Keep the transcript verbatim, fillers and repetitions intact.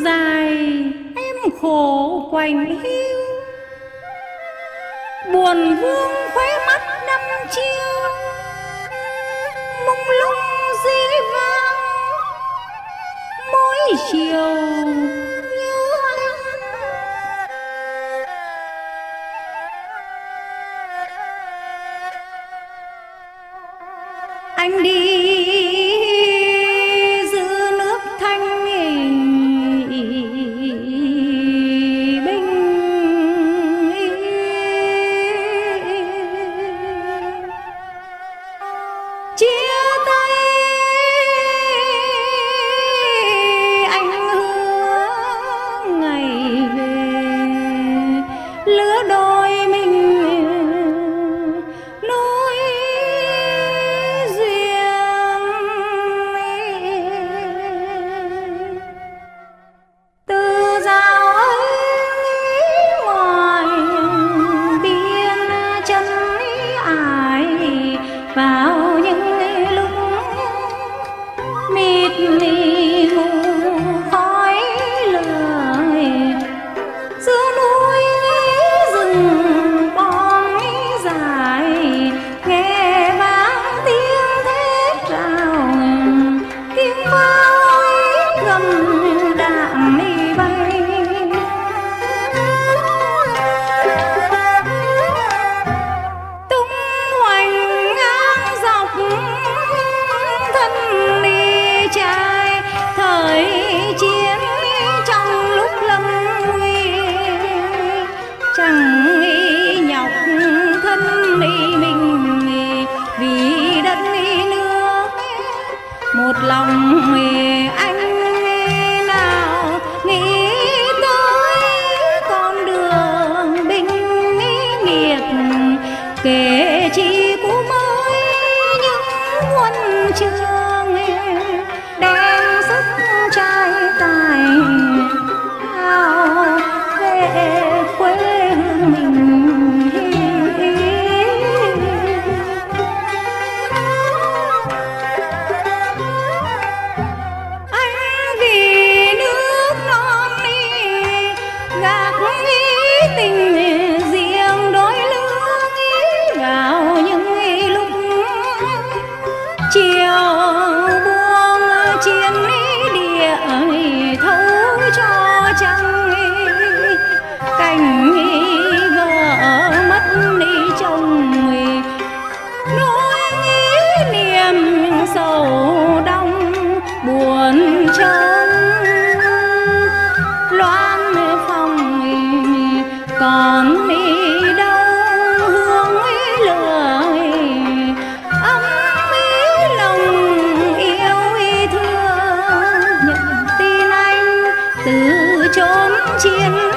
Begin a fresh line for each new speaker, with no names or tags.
dài em khổ quạnh hiu, buồn vương khóe mắt năm chiều, mông lung dĩ vang mỗi chiều nhớ anh. Anh đi giữ nước thanh bình, chia tay anh hứa ngày về, lứa đôi mình nối duyên. Từ dạo ấy ngoài biên chân ai vào những lúc mịt mì mù khói lời, giữa núi rừng bom dài nghe vang tiếng thét rào, tiếng pháo gầm đạn bay. Tung hoành ngang dọc thân đi trai thời chiến, trong lúc lâm nguy chẳng nghĩ nhọc thân đi mình, vì đất nước một lòng anh nào nghĩ tới con đường binh nghiệp, kể chi cũng mới những huân chương đem sức trai tài ao về quê hương mình. Anh vì nước non đi gác ý tình riêng đôi lứa, vào những lúc chiều buông chiến địa thấu cho trăng, cảnh vợ mất đi chồng nỗi niềm sầu đông buồn trông. Loan phòng còn đi đâu hương lời ấm lòng yêu thương, nhận tin anh từ chốn chiến